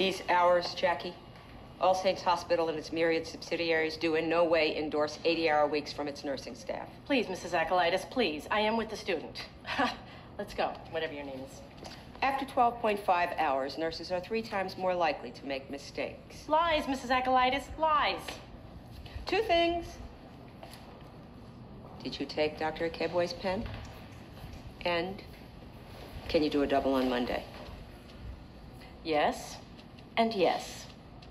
These hours, Jackie, All Saints Hospital and its myriad subsidiaries do in no way endorse 80-hour weeks from its nursing staff. Please, Mrs. Akalaitis, please. I am with the student. Let's go, whatever your name is. After 12.5 hours, nurses are 3 times more likely to make mistakes. Lies, Mrs. Akalaitis, lies. 2 things. Did you take Dr. Akebwe's pen? And can you do a double on Monday? Yes, and yes.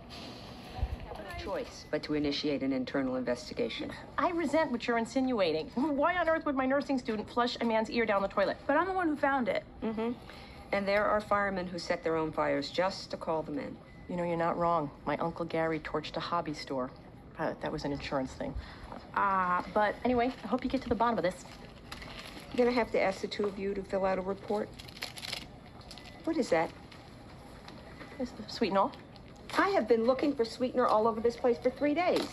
Choice but to initiate an internal investigation. I resent what you're insinuating. Why on earth would my nursing student flush a man's ear down the toilet? But I'm the one who found it. Mm-hmm. And there are firemen who set their own fires just to call them in. You know, you're not wrong. My Uncle Gary torched a hobby store. That was an insurance thing. But anyway, I hope you get to the bottom of this. You're gonna have to ask the 2 of you to fill out a report. What is that? It's the sweetenol. I have been looking for sweetener all over this place for 3 days.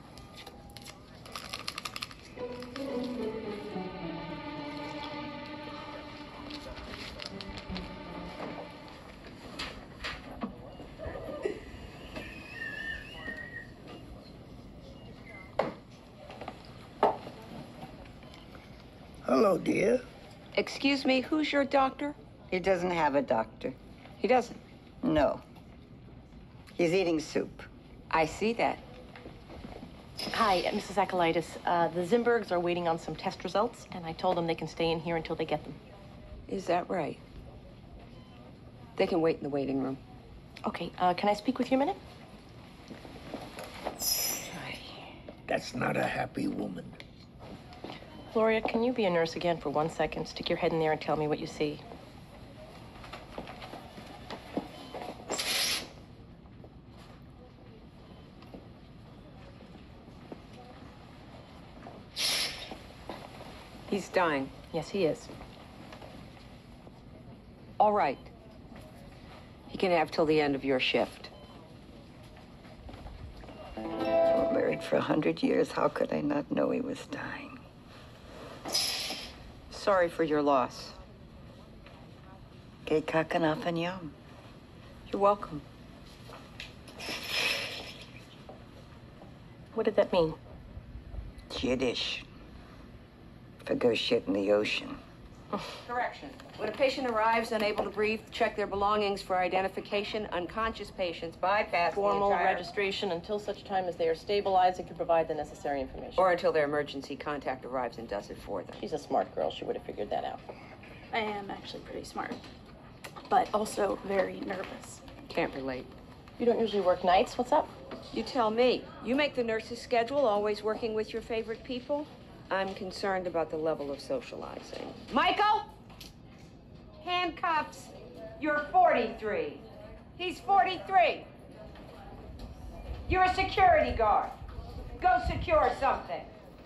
Hello, dear. Excuse me, who's your doctor? He doesn't have a doctor. He doesn't. No. He's eating soup. I see that. Hi, Mrs. Akalaitis. The Zimbergs are waiting on some test results, and I told them they can stay in here until they get them. Is that right? They can wait in the waiting room. Okay, can I speak with you a minute? That's not a happy woman. Gloria, can you be a nurse again for 1 second? Stick your head in there and tell me what you see. He's dying. Yes, he is. All right. He can have till the end of your shift. We're married for 100 years. How could I not know he was dying? Sorry for your loss. Gay kakanaf and yum. You're welcome. What did that mean? Yiddish. For go shit in the ocean. Correction. When a patient arrives unable to breathe, check their belongings for identification. Unconscious patients bypass Formal the entire... registration until such time as they are stabilized and can provide the necessary information. Or until their emergency contact arrives and does it for them. She's a smart girl. She would have figured that out. I am actually pretty smart, but also very nervous. Can't relate. You don't usually work nights. What's up? You tell me. You make the nurse's schedule, always working with your favorite people? I'm concerned about the level of socializing. Michael? Handcuffs. You're 43. He's 43. You're a security guard. Go secure something.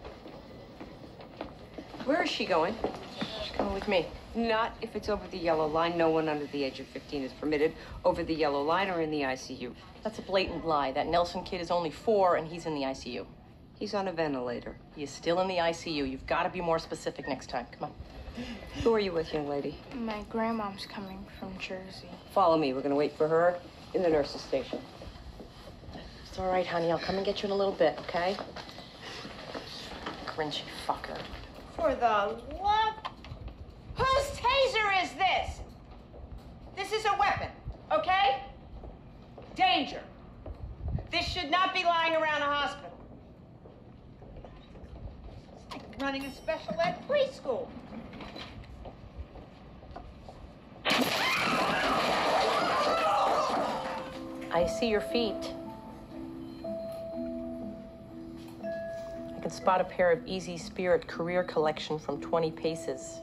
Where is she going? She's coming with me. Not if it's over the yellow line. No one under the age of 15 is permitted over the yellow line or in the ICU. That's a blatant lie. That Nelson kid is only 4 and he's in the ICU. He's on a ventilator. He is still in the ICU. You've got to be more specific next time. Come on. Who are you with, young lady? My grandmom's coming from Jersey. Follow me. We're going to wait for her in the nurse's station. It's all right, honey. I'll come and get you in a little bit, okay? Grinchy fucker. For the love... Whose taser is this? This is a weapon, okay? Danger. This should not be lying around a hospital. It's like running a special ed preschool. I see your feet. I can spot a pair of Easy Spirit Career Collection from 20 paces.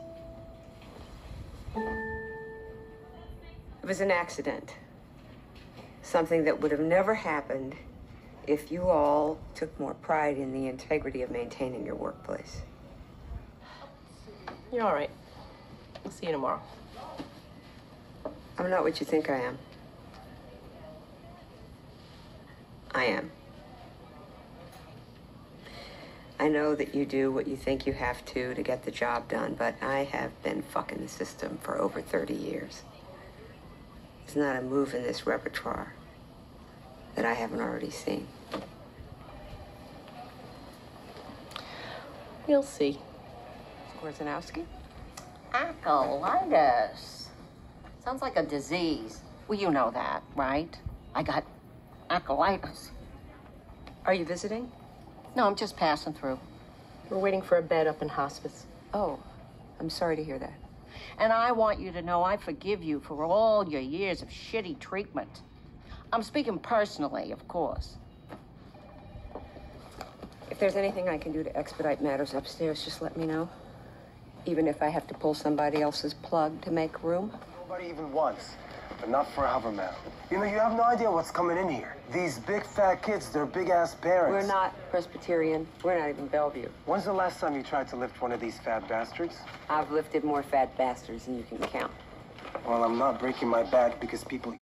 It was an accident. Something that would have never happened if you all took more pride in the integrity of maintaining your workplace. You're all right. I'll see you tomorrow. I'm not what you think I am. I am. I know that you do what you think you have to get the job done, but I have been fucking the system for over 30 years. There's not a move in this repertoire that I haven't already seen. We'll see. Korzanowski? Acolytus. Sounds like a disease. Well, you know that, right? I got acolytus. Are you visiting? No, I'm just passing through. We're waiting for a bed up in hospice. Oh, I'm sorry to hear that. And I want you to know I forgive you for all your years of shitty treatment. I'm speaking personally, of course. If there's anything I can do to expedite matters upstairs, just let me know. Even if I have to pull somebody else's plug to make room. Nobody even once, but not for Hoverman. You know, you have no idea what's coming in here. These big fat kids, they're big-ass parents. We're not Presbyterian. We're not even Bellevue. When's the last time you tried to lift one of these fat bastards? I've lifted more fat bastards than you can count. Well, I'm not breaking my back because people